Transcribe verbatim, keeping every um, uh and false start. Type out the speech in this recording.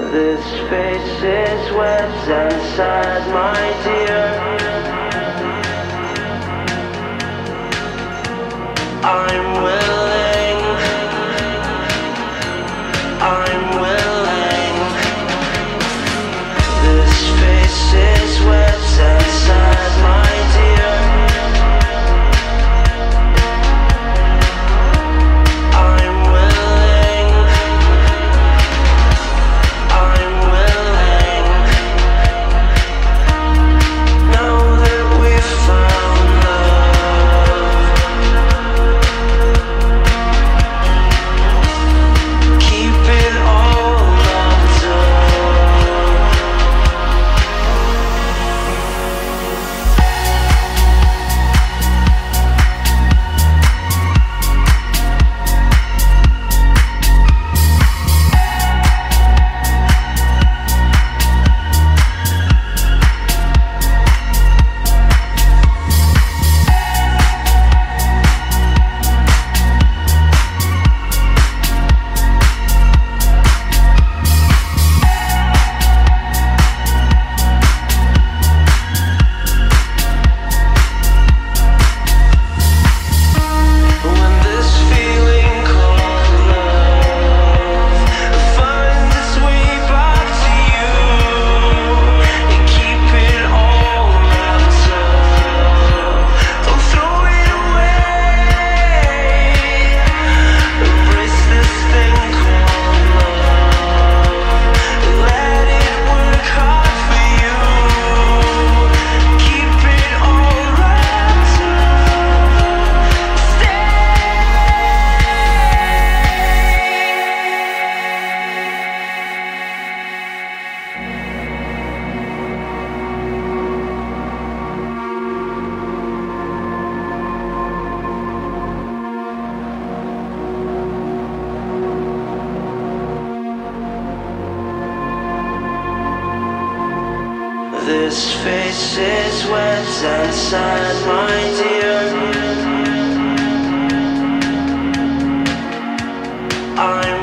This face is wet and sad, my dear. I'm willing, I'm willing. This face is wet and sad, my dear. I'm willing, I'm willing. Now that we've found love, keep it all locked up. When this feeling called love finds its way back to you, and keep it all wrapped up. Don't throw it away. Embrace this thing called love. Let it work hard for you. Keep it all wrapped up. Stay. This face is wet and sad, my dear. I'm